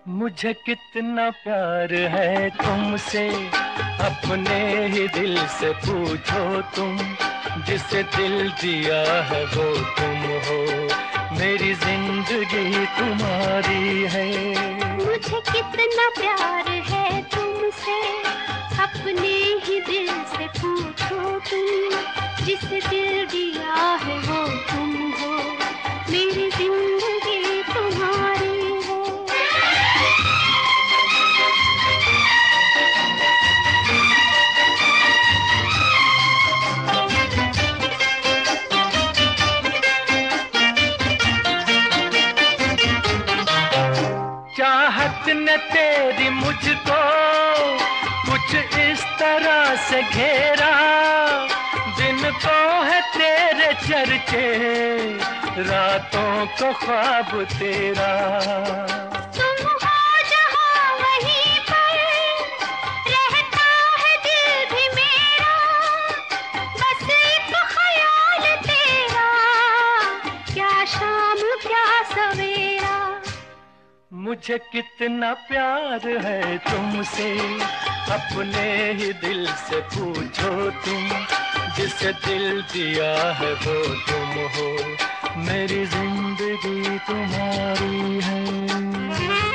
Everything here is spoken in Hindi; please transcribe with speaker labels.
Speaker 1: मुझे कितना प्यार है तुमसे, अपने ही दिल से पूछो तुम। जिसे दिल दिया है वो तुम हो, मेरी जिंदगी तुम्हारी है।
Speaker 2: मुझे कितना प्यार है तुमसे, अपने ही दिल से पूछो तुम। जिसे दिल दिया है वो तुम हो, मेरी जिंदगी तुम्हारी है।
Speaker 1: चाहत ने तेरी मुझको कुछ इस तरह से घेरा, दिन को है तेरे चर्चे, रातों को ख्वाब तेरा।
Speaker 2: तुम हो जहाँ वहीं पर, रहता है दिल भी मेरा, बस एक ख्याल तेरा, क्या शाम क्या सवेरा।
Speaker 1: मुझे कितना प्यार है तुमसे, अपने ही दिल से पूछो तुम। जिसे दिल दिया है वो तुम हो, मेरी जिंदगी तुम्हारी है।